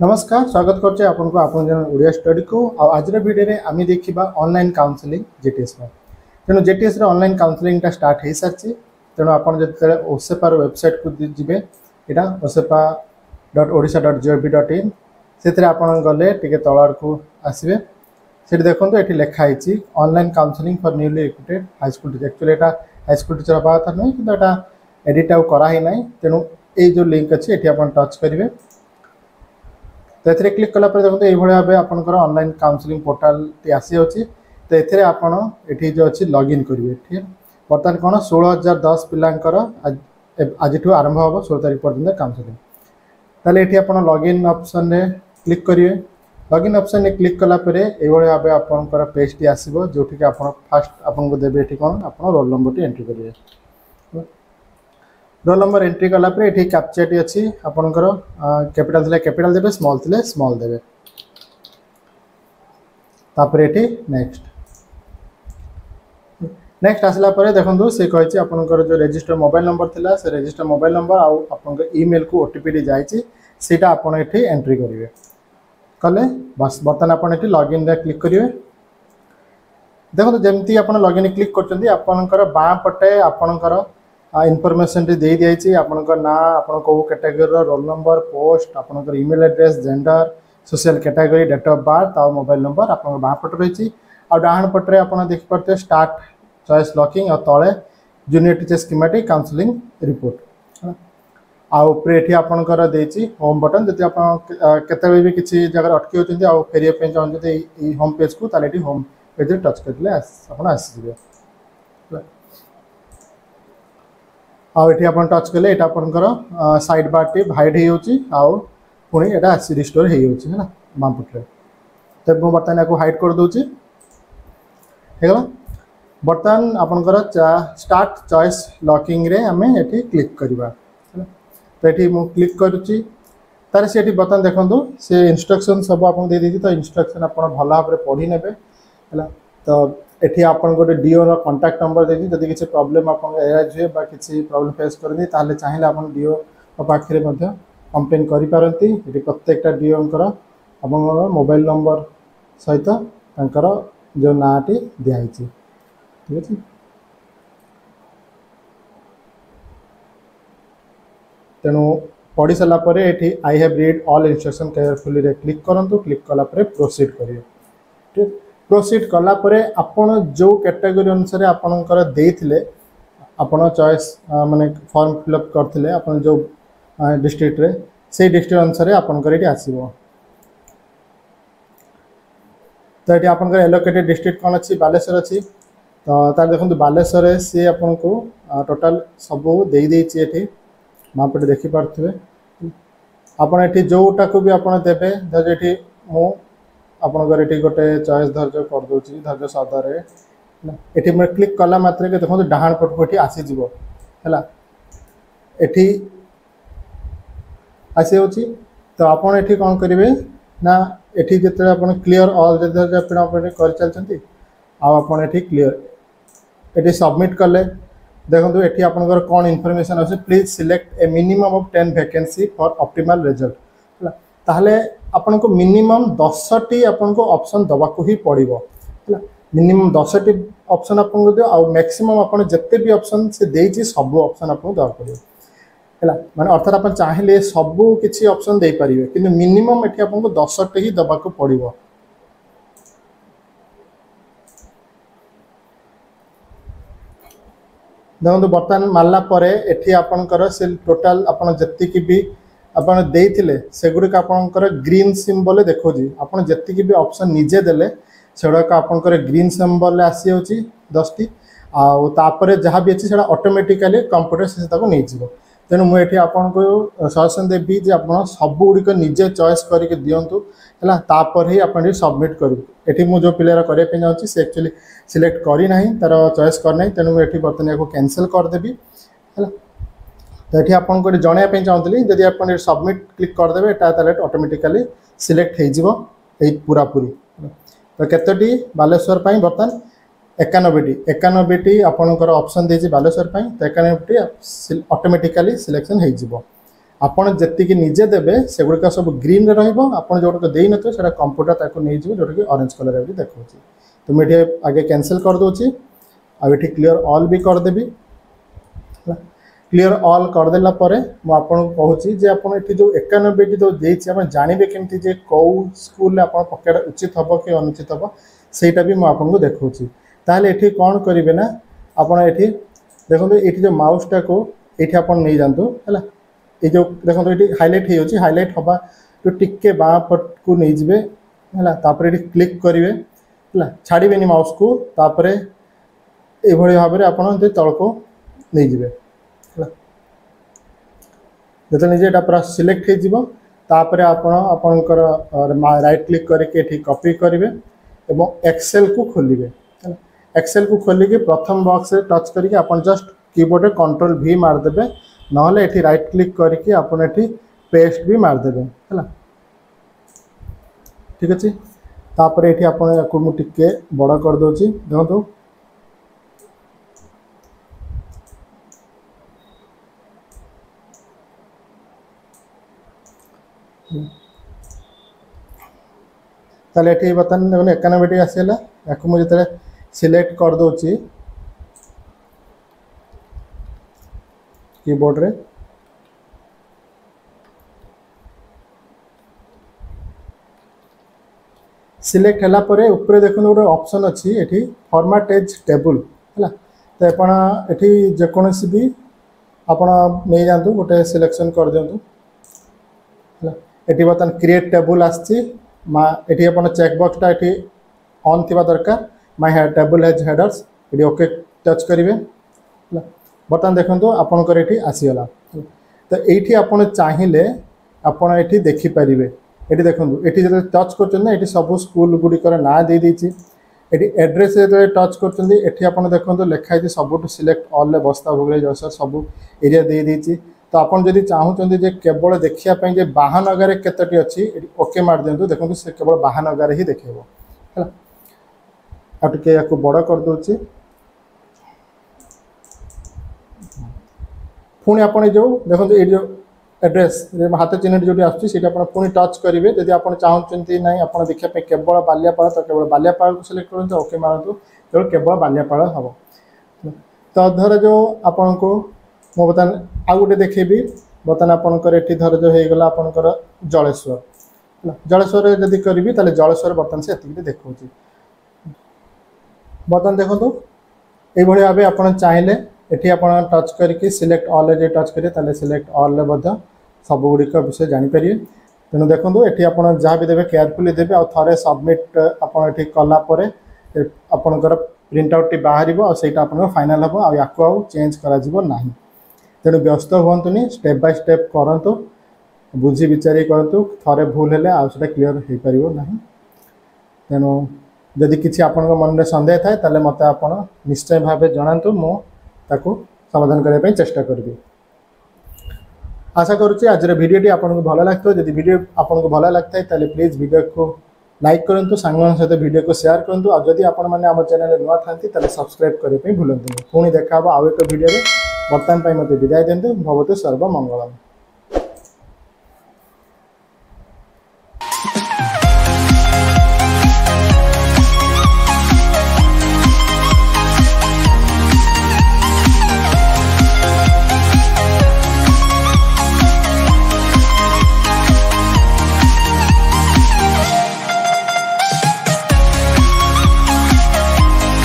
नमस्कार स्वागत करछे आपनको आपन जन ओडिया स्टडी को आज वीडियो रे आमी देखिबा ऑनलाइन काउंसलिंग जीटीएस रे तेनो जीटीएस रे ऑनलाइन काउंसलिंग ता स्टार्ट हे सारछि तेनो आपन जते ओसेपा रो वेबसाइट को जिबे एटा osepa.odisha.gov.in सेतरे आपन गले टिके तळार को आसीबे सेठी देखंतु एठी लेखा आइछि online counselling for newly recruited high school teacher actually एटा हाई स्कूल टीचर बा था नै कि एटा एडिट आउ करा ही नै तेनो ए जो लिंक अछि एठी आपन टच करिवे तो ये क्लिक कला देखते ये भाव आपंकर ऑनलाइन काउंसलिंग पोर्टाल टी आसी अच्छी तो ये आपड़ ये जो अच्छी लॉगिन करेंगे ठीक है बर्तमान कौन 16,010 पिलांकर आज आरंभ हम 16 तारीख पर्यटन काउंसलिंग ताले ये आप लॉगिन ऑप्शन रे क्लिक करेंगे लॉगिन ऑप्शन रे क्लिक कला ये भाव आपंकर पेज टी आसो जो आप फास्ट आपको देवे ये कौन आप रोल नंबर टी एंट्री करेंगे रोल नंबर एंट्री कला ये कैप्चा टी अच्छी आपंकर कैपिटल थिले कैपिटल देबे स्मॉल थिले स्मॉल देबे तापर ये नेक्स्ट नेक्स्ट आसला परे देखंतु से कहिछि आपनकर जो रजिस्टर मोबाइल नंबर थिला से रजिस्टर मोबाइल नंबर आ आपनकर ईमेल को ओटीपी डी जाइछि सेटा आपन एठी एंट्री करिवे कले बस बर्तन आपन एठी लॉगिन रे क्लिक करिवे देखंतु जेमती आपन लॉगिन क्लिक करचंदी आपनकर बा पटे आपनकर इनफॉरमेशन टी दे दियाछि आपनकर ना आपन को कैटेगरी रो रोल नंबर पोस्ट आपनकर email address gender social category date of birth और मोबाइल नंबर आपन बा पट रहिछि और डाहण पट रे आपन देख परते स्टार्ट चॉइस लॉकिंग और तळे junior teacher schematic counselling report आ ऊपर एठी आपनकर देछि होम बटन जति आपन केते भी किछि जगह अटकी होचंती आ फेरिया पे चाहंती ई होम पेज को ताले एठी होम पेज रे टच करले आपन आसी जिवे आउ ये आप टच कले ये आपंकर साइड बार टी हाइड हो पुणी एटा रिस्टोर है बामपटे तो मुझे बर्तमान या हाइड कर दूची होगा बर्तमान आपंकर स्टार्ट चॉइस लॉकिंग रे आम ये क्लिक करवा तो ये मुझे क्लिक करुच्ची तार से बर्तमान देखो से इंस्ट्रक्शन सब आपको दे दी तो इंस्ट्रक्शन आप भल भाव पढ़ी ने तो एठी आपन गोटे डीओ रो कांटेक्ट नंबर देछि जदि किछि प्रॉब्लम आपन एराइज हुए बा किछि प्रॉब्लम फेस करनी ताले चाहिले आपन डीओ को पाखरे मध्ये कंप्लेन करि पारंती एठी प्रत्येकटा डीओ अंकर आपन मोबाइल नंबर सहित तांकर जो नाटी दियाइछि ठीक अछि तेनु पढ़ी सला परे एठी I have read all instruction carefully रे क्लिक करंतु क्लिक कला परे प्रोसीड करिवे ठीक प्रोसीड कला परे आपण जो कैटेगरी अनुसार आपणकर देथिले आपण चॉइस माने फॉर्म फिलअप करथिले आपण जो डिस्ट्रिक्ट रे से डिस्ट्रिक्ट अनुसार आपणकर एटी आसीबो तो एटी आपणकर एलोकेटेड डिस्ट्रिक्ट कोन अछि बालेश्वर अछि तो ता देखंतु बालेश्वर रे से आपनको टोटल सब देई देछि एटी मापटे देखि पारथिबे आपण एटी जोटा को भी आपण देबे ज एटी मो आपनकर ये गोटे चॉइस धर्ज कर दूसरी धर्ज सदर ये मैं क्लिक कला मात्र के देखो डाहाण पट को आसीज है आसी हो तो आपड़ ये कौन करेंगे ना ये जिते आप क्लीयर ऑल कर चलती आपड़ ये क्लीयर ये सबमिट कले देखो ये आपंकर कौन इनफॉरमेशन अच्छे please select a minimum of 10 vacancy for optimal result ताहले आपन को मिनिमम 10टी आपन को ऑप्शन दबा को ही पड़िबो है मिनिमम 10टी ऑप्शन आपन को दियो आ मैक्सिमम आपन जत्ते भी ऑप्शन से देछि सब ऑप्शन आपन दर पड़िबो है माने अर्थात आपन चाहिले सब किछि ऑप्शन दे परिबे किंतु मिनिमम एठी आपन को 10टी ही दबा को पड़िबो देखो बर्तमान मारला परे एठी आपनकर से टोटल आपन जत्ती की भी आपन देइथिले सेगुडी आपनकर ग्रीन सिंबल देखोजी आपन जत्ती की भी ऑप्शन निजे देले सेडा का आपनकर ग्रीन सिंबल आसी होची 10टी आ तापरे जहां भी अछि सेडा ऑटोमेटिकली कंप्यूटर से ताको नै जिवो तेनु मु एठी आपन को सजेशन देबी जे आपन सब गुडी को निजे चॉइस करके दियंतु हला तापर ही आपन सबमिट करू एठी मु जो प्लेयर करे पे जाउची से एक्चुअली सिलेक्ट करी नाही तार चॉइस कर नाही तेनु एठी बर्तन को कैंसिल कर देबी हला तो ये आपको जनवाई चाहूँगी जदि आप सबमिट क्लिक करदे ताले ऑटोमेटिकली सिलेक्ट हो पूरा पूरी तो केतोटी बालेश्वर बर्तमान 91टी आपणकर ऑप्शन देछि बालेश्वर तो 91टी ऑटोमेटिकली सिलेक्शन हो ଆପଣ ଯେତିକି ନିଜେ ଦେବେ ସେଗୁଡ଼ିକ ସବୁ ଗ୍ରୀନ୍ରେ ରହିବ, ଆପଣ ଯେଉଁଗୁଡ଼ିକ ଦେଇନଥିବେ ସେଇଟା କମ୍ପ୍ୟୁଟର ତାକୁ ନେଇଯିବ ଯେଉଁଟାକି ଅରେଞ୍ଜ କଲର୍ ବି ଦେଖାଉଛି। ତ ମୁଁ ଏଠି ଆଗେ କ୍ୟାନସଲ୍ କରିଦେଉଛି, ଆଉ ଏଠି କ୍ଲିୟର ଅଲ୍ ବି କରିଦେବି। क्लियर ऑल करदेला परे मु आपन कहूची जे आपन एठी जो 91 टी जो देछि आपण जानिबे केमती जे को स्कूल आपन पकेट उचित हबो कि अनुचित हबो सेटा भी मु आपन को देखौची। ताले एठी कोन करिवे ना आपन एठी देखंतु एठी जो माउस टा को एठी आपन नै जानतु हला ए जो देखंतु एठी हाइलाइट हे होची हाइलाइट हबा तो टिके बा पट को नै जिवे हला तापर एठी क्लिक करिवे हला छाडीबेनी माउस को तापर ए भଳି भाबरे आपन जे तळको नै जिवे जो निजे पूरा सिलेक्ट हो राइट क्लिक करके कॉपी करेंगे और एक्सेल को खोलिए। एक्सेल को खोलिकी प्रथम बॉक्स रे टच करके आप जस्ट कीबोर्ड कंट्रोल V मारदेवे ना ये राइट क्लिक करके आप पेस्ट भी मारदेवे है ठीक अच्छे। तापर ये आपको मुझे बड़ कर दूसरी देखो ताले ये बर्तमान देखो 91 आसला या मुझे सिलेक्ट कर दूची कीबोर्ड रे सिलेक्ट है ऊपर देखो गोटे ऑप्शन अच्छी ये फॉर्मेट एज टेबल है तो आपड़ी जेकोसी भी आपड़ नहीं जातु गोटे सिलेक्शन कर दिंतु ये बर्तमान क्रिएट टेबल आसी ये आप चेकबक्सटा ये ऑन थी दरकार माय टेबल हेज हेडर्स ये ओके टच करेंगे बर्तमान देखो आपणकर ये आसीगला तो ये आप चाहिए आपड़ ये देखिपारे ये देखो ये जो टच कर सब स्कूल गुड़िकर ना दे देती ये एड्रेस जो टच कर देखो लिखाई सब सिलेक्ट ऑल बस्ता भोगले जसर सब एरिया दे देती तो आपन जदि चाहूचंदी जे केवल देखिया जे बाहानगर केतटी अच्छी ओके मार दिंतु देखो से केवल बाहानगर ही देखेबो है आ टिके याको बड़ कर दोची पुणी आपन जो देखो ये जो एड्रेस हाथ चिन्ह जो आसुची आप पुणी टच करेंगे जदि आप चाहूचंती नहीं आप देखा केवल बालियापाल तो केवल बालियापाल को सिलेक्ट करते ओके मारतु केवल बालियापाल हम तो धर जो आपन को मो बर्तमान आउ गोटे देखेबी बर्तमान आपंकर ये धर जो होगला आपंकर जलेश्वर जलेश्वर जदि करी ताले जलेश्वर बर्तमान से देखा बर्तमान देखो ये भाव आप चाहिए ये आप टच करके सिलेक्ट ऑल जो टच करेंगे सिलेक्ट ऑल सब गुड़िक विषय जापर तेणु देखो ये आप जहाँ भी देवे केयरफुली देवे और थे सबमिट आप कलापर आपंकर प्रिंट आउट टी बाहर और आप फाइनाल हम आउ चेंज करा तेणु व्यस्त हुआ स्टेप बाय स्टेप करतु बुझी विचार करतु थे भूल है आउटा क्लीयर हो पार ना तेणु जदि किसी आपण मन में सन्देह थाए ताले मत आप निश्चय भाव जनातु मुझे समाधान करने चेष्टा करी। आशा करुच्ची आज भिडियोटी आपको भल लगे जब वीडियो आपको भल लगता है ताले प्लीज वीडियो को लाइक करूँ सांग सहित वीडियो को शेयर करूँ और जदि आपण मैंने आम चैनल नुआ था सब्सक्राइब करने भूलु पुणी देखा आउ एक वीडियो बर्तमान मत विदाय दिंतु भवतु सर्वमंगलम।